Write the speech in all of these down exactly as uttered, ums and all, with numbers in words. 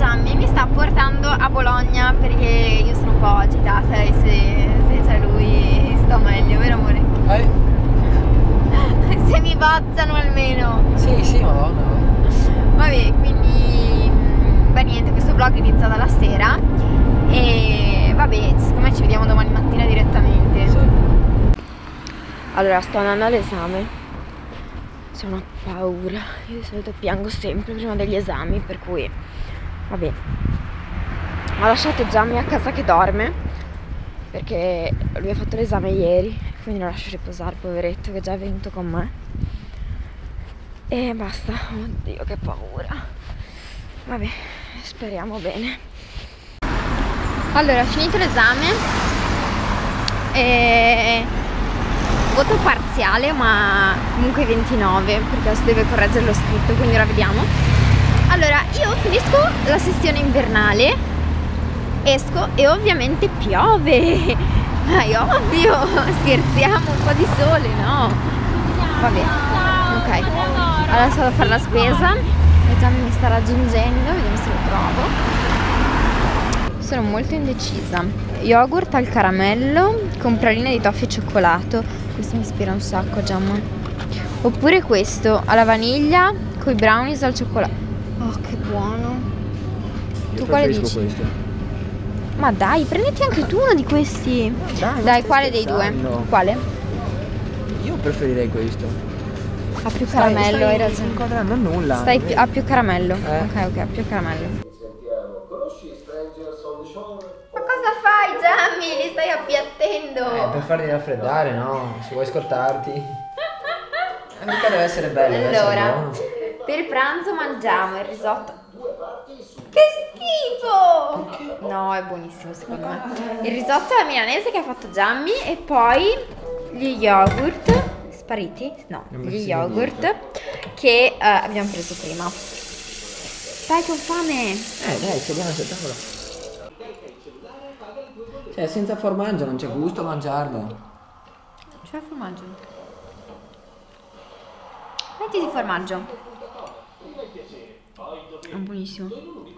Gianni mi sta portando a Bologna perché io sono un po' agitata e se, se c'è lui sto meglio, vero amore? Eh? Se mi bozzano almeno. Sì, sì, madonna. Vabbè, quindi beh niente, questo vlog inizia dalla sera e vabbè, secondo me ci vediamo domani mattina direttamente. Sì. Allora, sto andando all'esame. C'è una paura, io di solito piango sempre prima degli esami, per cui vabbè, ho lasciato Gianni a casa che dorme perché lui ha fatto l'esame ieri, quindi lo lascio riposare, poveretto, che già è venuto con me. E basta, oddio che paura. Vabbè, speriamo bene. Allora, ho finito l'esame e voto parziale, ma comunque ventinove, perché adesso deve correggere lo scritto, quindi ora vediamo. Allora, io finisco la sessione invernale, esco e ovviamente piove. Ma è ovvio, scherziamo, un po' di sole, no? Vabbè, ok. Adesso vado a fare la spesa e già mi sta raggiungendo, vediamo se lo trovo. Sono molto indecisa. Yogurt al caramello con praline di toffee e cioccolato. Questo mi ispira un sacco, Giamma. Oppure questo alla vaniglia con i brownies al cioccolato. Oh, che buono. Io Tu quale dici? questo. Ma dai, prenditi anche tu uno di questi. Dai, Dai, quale dei due? Quale? Io preferirei questo. Ha più caramello, stai, hai stai ragione. inquadrando nulla. Stai più, ha più caramello. Eh. Ok, ok, ha più caramello. Ma cosa fai, Gianni? Li stai appiattendo? Eh, per farli raffreddare, no? Se vuoi scortarti. Eh, mica deve essere bello, deve essere Allora, buono. per pranzo mangiamo il risotto. Che schifo! No, è buonissimo secondo me. Il risotto alla milanese che ha fatto Gianni e poi gli yogurt spariti? No, Non gli mi si yogurt niente. che eh, abbiamo preso prima. Dai, che ho fame! Eh, dai, sediamo sul tavolo. Cioè, senza formaggio non c'è gusto a mangiarlo. C'è formaggio. Mettiti formaggio. È buonissimo.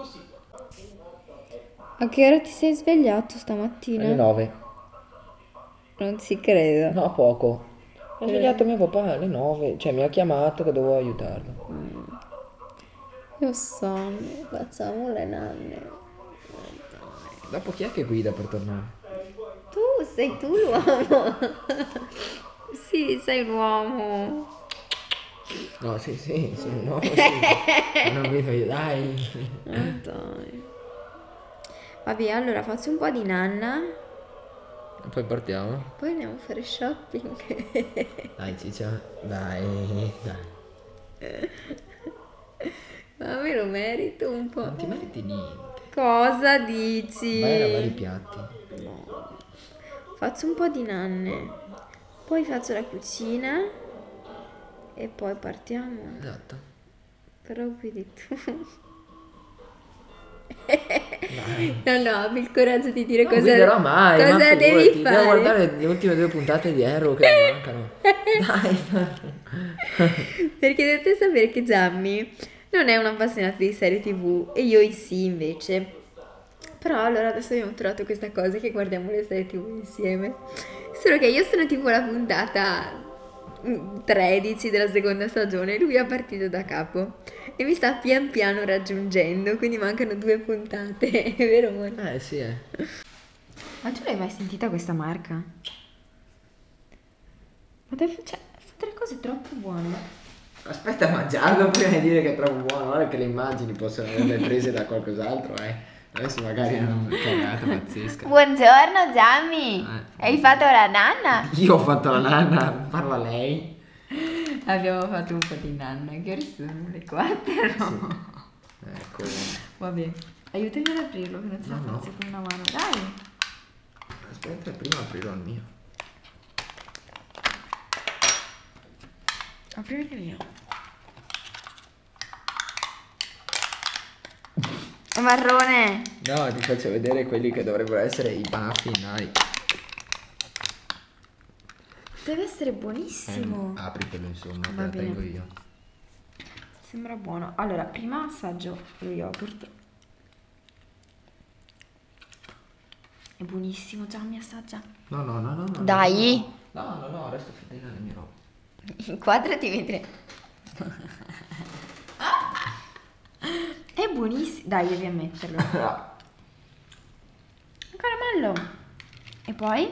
A che ora ti sei svegliato stamattina? Alle nove. Non ci credo. No, poco. Ho svegliato mio papà alle nove. Cioè, mi ha chiamato che dovevo aiutarlo. Io so, facciamo le nanne. Dopo chi è che guida per tornare? Tu sei tu l'uomo. Sì, sei un uomo. No, sì, sì, sono nuovo, sì. Ma non guido io, dai. Oh, dai. Vabbè, allora faccio un po' di nanna. E poi partiamo. Poi andiamo a fare shopping. Dai, Ciccia, dai, dai. Ma me lo merito un po'. Non ti meriti niente. Cosa dici? Vai a lavare i piatti. No. Faccio un po' di nanne. Poi faccio la cucina. E poi partiamo. Esatto. Però guidi tu. Dai. No, no, abbi il coraggio di dire Non cosa, guiderò mai, ma cosa devi figurati, fare. devo guardare le ultime due puntate di Arrow che mi mancano. Dai. Perché dovete sapere che Gianni non è un appassionato di serie tv e io sì invece. Però allora adesso abbiamo trovato questa cosa che guardiamo le serie tv insieme. Solo che io sono tipo la puntata tredici della seconda stagione, lui è partito da capo e mi sta pian piano raggiungendo, quindi mancano due puntate, è vero amore? Eh sì, eh. Ma tu l'hai mai sentita questa marca? Ma deve, cioè, fa delle cose troppo buone. Aspetta a mangiarlo prima di dire che è troppo buono. Guarda che le immagini possono averle prese da qualcos'altro, eh. Adesso magari è una cagata pazzesca. Buongiorno Gianni, Eh. hai fatto la nanna? Io ho fatto la nanna, parla lei. Abbiamo fatto un po' di nanna, che ore sono le quattro. Ecco. Vabbè, aiutami ad aprirlo che non ce la No, no. faccio con una mano, dai. Aspetta, prima aprirò il mio. Aprimi il mio. È marrone. No, ti faccio vedere quelli che dovrebbero essere i baffi Nike. Deve essere buonissimo. Eh, apritelo insomma, te Va la bene. tengo io. Sembra buono. Allora, prima assaggio lo yogurt. È buonissimo, già mi assaggia. No, no, no, no, no. Dai. No, no, no, no, resto fedele alle mie robe. Inquadrati mentre... È buonissimo. Dai, devi ammetterlo. Caramello. E poi?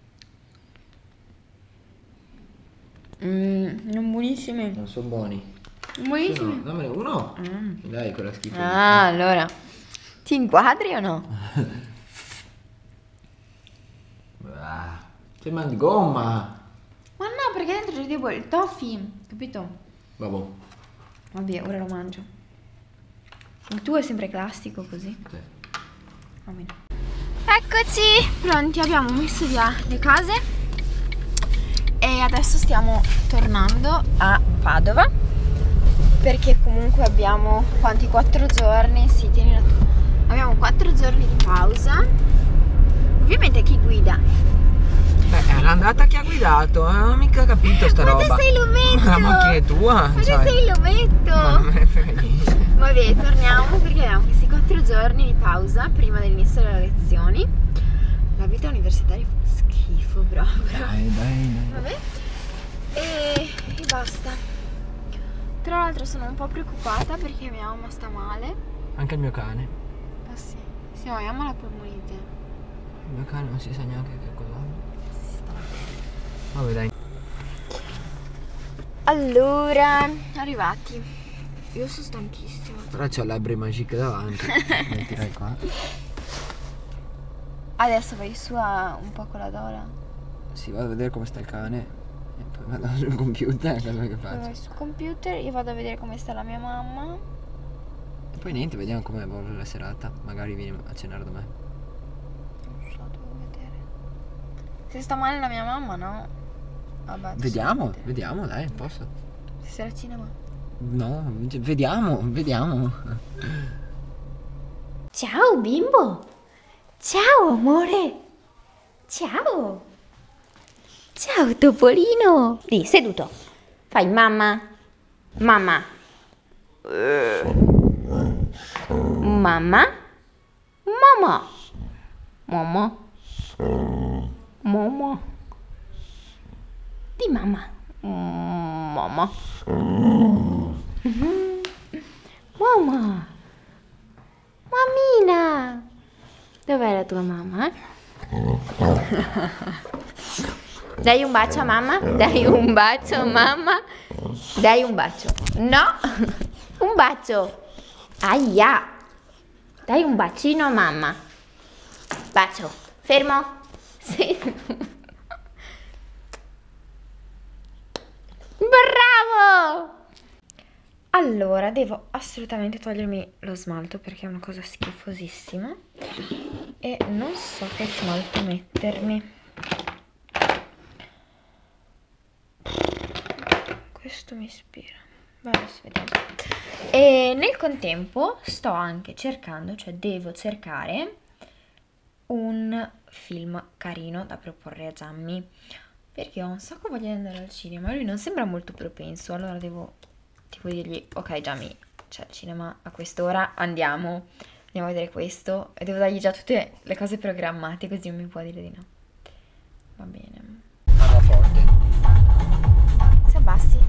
Mmm, non buonissimi. Non sono buoni. Buonissimi. No, dammene uno. Mm. Dai, quella schifo. Ah, allora. Ti inquadri o no? Ah, sembra di gomma. Ma no, perché dentro c'è tipo il toffee, capito? Vabbè. Vabbè, ora lo mangio. Il tuo è sempre classico così. Sì. Va bene. Eccoci, pronti, abbiamo messo via le cose e adesso stiamo tornando a Padova perché comunque abbiamo quanti? quattro giorni, sì, tienilo tu. Abbiamo quattro giorni di pausa. Ovviamente chi guida? Beh, è l'andata che ha guidato, eh? Non ho mica capito sta Ma roba. te sei l'ometto! Ma la macchina è tua? Ma te sai. sei l'ometto! Ma non me ne frega niente. Vabbè, torniamo perché abbiamo questi quattro giorni di pausa prima dell'inizio delle lezioni. La vita universitaria fa schifo, proprio. Dai, dai, dai. Vabbè. E, e basta. Tra l'altro sono un po' preoccupata perché mia mamma sta male. Anche il mio cane. Ah sì. Sì, ma mia mamma ha la polmonite. Il mio cane non si sa neanche che cosa. Si sta bene. Vabbè, dai. Allora, arrivati. Io sono stanchissima. Però c'ho l'Abre Magique davanti. Mettirai qua. Adesso vai su a un po' con la Dora. Sì, vado a vedere come sta il cane. E poi vado sul computer. Cosa che Poi faccio? vai sul computer, io vado a vedere come sta la mia mamma. E poi niente, vediamo come evolve la serata. Magari vieni a cenare da me. Non so, devo vedere. Se sta male la mia mamma, no? Vabbè, adesso Vediamo, devo vedere. vediamo, dai, posso. Se sei al cinema. No, vediamo, vediamo. Ciao bimbo. Ciao amore. Ciao. Ciao topolino. Lì, seduto. Fai mamma. Mamma. Mamma. Mamma. Mamma. Mamma. Di mamma. Mamma. Mamma. Mammina. Dov'è la tua mamma? Dai un bacio a mamma. Dai un bacio a mamma. Dai un bacio. No. Un bacio. Aia. Dai un bacino a mamma. Bacio. Fermo. Sì. Bravo! Allora, devo assolutamente togliermi lo smalto perché è una cosa schifosissima e non so che smalto mettermi. Questo mi ispira. Beh, adesso vediamo. E nel contempo sto anche cercando, cioè devo cercare un film carino da proporre a Gianni perché ho un sacco voglia di andare al cinema. Lui non sembra molto propenso, allora devo tipo dirgli ok Gianni, c'è il cinema a quest'ora, andiamo andiamo a vedere questo e devo dargli già tutte le cose programmate così non mi può dire di no. Va bene. Parla forte. Se abbassi.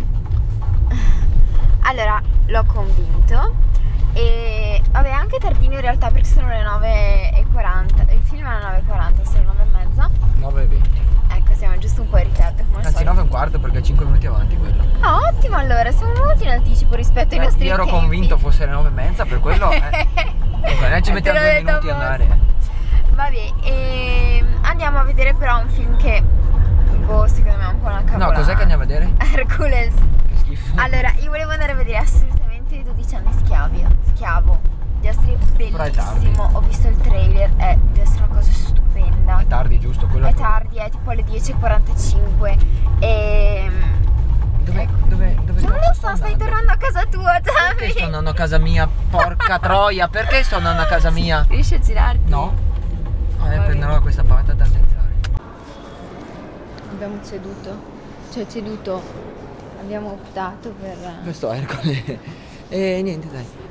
Allora l'ho convinto e vabbè anche tardino in realtà perché sono le nove e quaranta, il film è alle nove e quaranta, sono le nove e mezza. nove e venti. Ecco, siamo giusto un po' in ritardo come al Anzi, solito. nove e un quarto perché è cinque minuti avanti quello. Ah, ottimo allora, siamo molto in anticipo rispetto ai Beh, nostri io ero tempi. convinto fosse le nove e mezza, per quello eh. Comunque, noi ci Eh, mettiamo te l'ho due detto minuti a apposta. andare. Vabbè, e andiamo a vedere però un film che boh, secondo me è un po' una cavolata. No, cos'è che andiamo a vedere? Hercules. Che schifo. Allora, io volevo andare a vedere assolutamente i dodici anni schiavi, schiavo. Deve essere Però è tardi. bellissimo. Ho visto il trailer, è, deve essere una cosa stupenda. È tardi, giusto? Quello È tardi, è tipo alle dieci e quarantacinque. E Dove, dove, dove non cazzo lo sto so, stai andando? tornando a casa tua, Gianni. Perché sto andando a casa mia? Porca troia, perché sto andando a casa mia? Riesci a girarti? No. Ah, Va prenderò questa patta tangenziale. Abbiamo ceduto, cioè ceduto, abbiamo optato per... Questo Ercole. E niente, dai.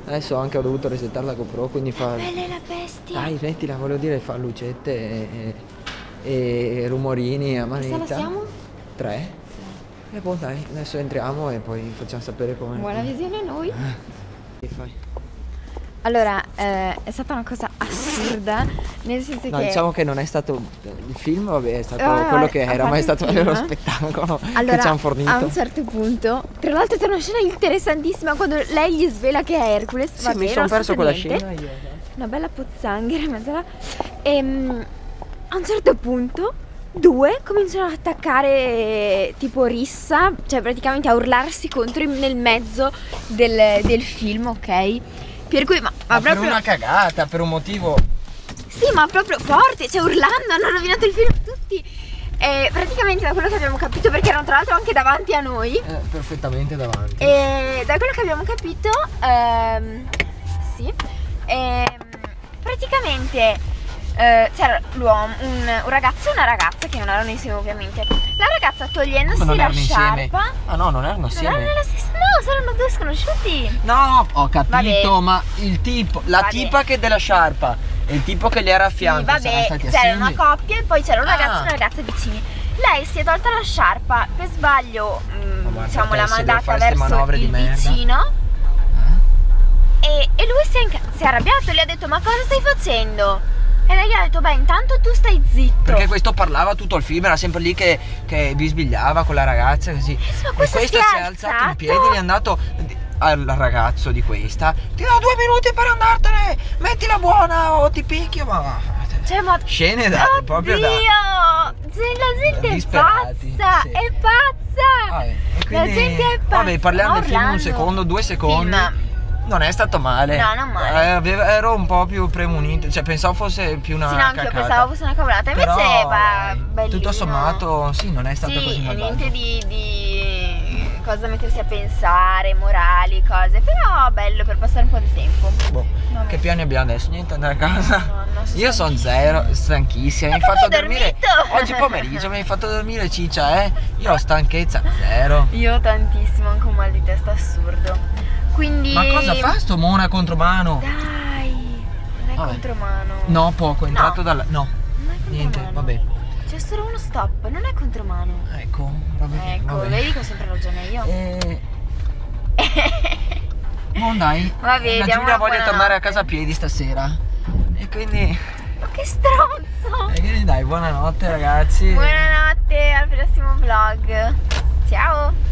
Adesso anche ho dovuto resettare la GoPro, quindi fa... Bella è la bestia. Dai, mettila, voglio dire, fa lucette e, e, e rumorini a manetta. Questa la siamo? Tre? E poi dai, adesso entriamo e poi facciamo sapere come... Buona visione a noi. Che fai? Allora, eh, è stata una cosa assurda, nel senso No, che... diciamo che non è stato il film, vabbè, è stato Ah, quello che a era, ma parte è stato il film. lo spettacolo Allora, che ci hanno fornito. a un certo punto, tra l'altro c'è una scena interessantissima quando lei gli svela che è Hercules. Sì, vabbè, mi sono non perso so quella niente. scena io. Una bella pozzanghera in mezzo alla... Ehm, a un certo punto due cominciano ad attaccare tipo rissa, cioè praticamente a urlarsi contro in- nel mezzo del, del film, ok? Per cui, ma, ma Ma per proprio... una cagata, per un motivo... Sì, ma proprio forte, cioè urlando, hanno rovinato il film tutti. E praticamente da quello che abbiamo capito, perché erano tra l'altro anche davanti a noi, Eh, perfettamente davanti. e da quello che abbiamo capito, ehm, sì, ehm, praticamente eh, c'era l'uomo, un, un ragazzo e una ragazza che non erano insieme ovviamente. La ragazza togliendosi Come non la erano insieme? sciarpa. Ah no, non erano Non insieme. erano nella stessa, no, saranno due sconosciuti. No, ho capito, Vabbè. ma il tipo, la Vabbè. tipa che della sciarpa e il tipo che le era a Sì, fianco saranno vabbè, stati c'era assieme. una coppia e poi c'era un ragazzo Ah. e una ragazza vicini. Lei si è tolta la sciarpa, per sbaglio, mh, Ma guarda diciamo, te, l'ha se devo mandata fare ste verso manovre di il merda. vicino Eh? e, e lui si è, inca- si è arrabbiato e le ha detto: ma cosa stai facendo? E lei gli ha detto: beh, intanto tu stai zitto. Perché questo parlava tutto il film, era sempre lì che, che bisbigliava con la ragazza così. ma E questo questo si si è è alzato alzato. in piedi e gli è andato al ragazzo di questa. Ti do due minuti per andartene, mettila buona o ti picchio, ma... Cioè, ma... Scene da, Oddio! proprio da... Cioè, la gente è disperati, pazza, sì. è pazza. Vabbè, e La quindi- gente è pazza. Vabbè, parliamo del film un Orlando. secondo, due secondi. Film. Non è stato male. No, non male. Eh, avevo- ero un po' più premunito, cioè pensavo fosse più una Sì, no, anche io cacata. pensavo fosse una cavolata. Invece Però, va dai, bellino. tutto sommato, sì, non è stato sì, così e malvagio. niente di, di cosa mettersi a pensare, morali, cose. Però bello per passare un po' di tempo. Boh, Vabbè. che piani abbiamo adesso? Niente, andare a casa. Madonna, sono Io sono stanchissima. zero, stanchissima. Mi hai Ma fatto come hai dormire. dormito? Oggi pomeriggio mi hai fatto dormire ciccia, eh? Io ho stanchezza zero. Io ho tantissimo, anche un mal di testa assurdo. Quindi... Ma cosa fa sto Mona contromano? Dai, non è Vabbè. contromano. No, poco, è entrato No. dalla. No, Non è niente, contromano. vabbè. C'è solo uno stop, non è contromano. Ecco, vabbè. Ecco, vabbè. vedi che ho sempre ragione io. Eh, Mo dai, Vabbè, la diamo Giulia una voglia tornare a buonanotte. casa a piedi stasera. E quindi, Ma che stronzo! e quindi dai, buonanotte ragazzi. Buonanotte, al prossimo vlog. Ciao!